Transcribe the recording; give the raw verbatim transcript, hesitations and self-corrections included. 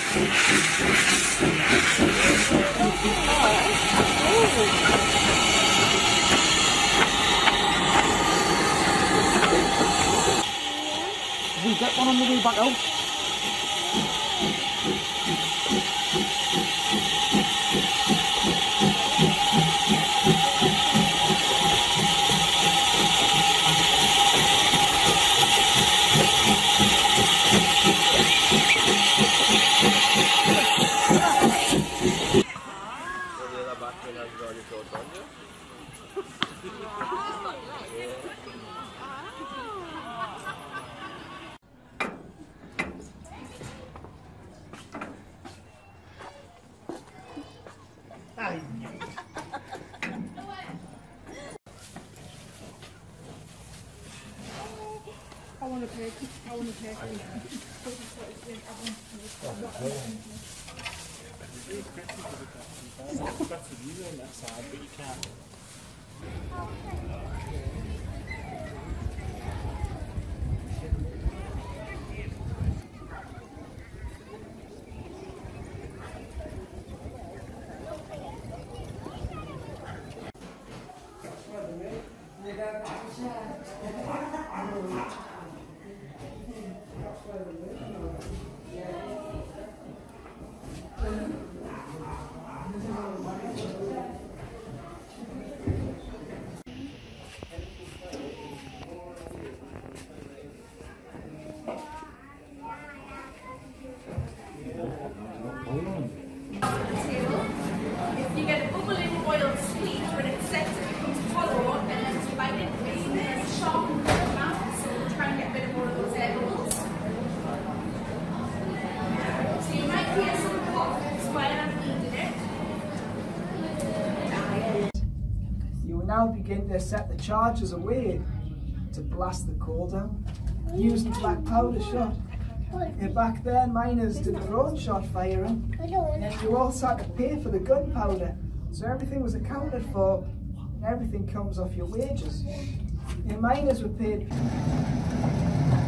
We get one on the way back out. I want to pay. I want to pay. Better view on that side, but you can't. You get a bubbling boiled sweet, when it sets it becomes hollow, and then it's bite it, it's sharp and mouth, so try and get a bit of more of those air bubbles. So you might hear some pops while I'm eating it. You will now begin to set the charges away to blast the coal down using black powder shot. Yeah, back then miners did their own shot firing, and you also had to pay for the gunpowder, so everything was accounted for and everything comes off your wages. Your miners were paid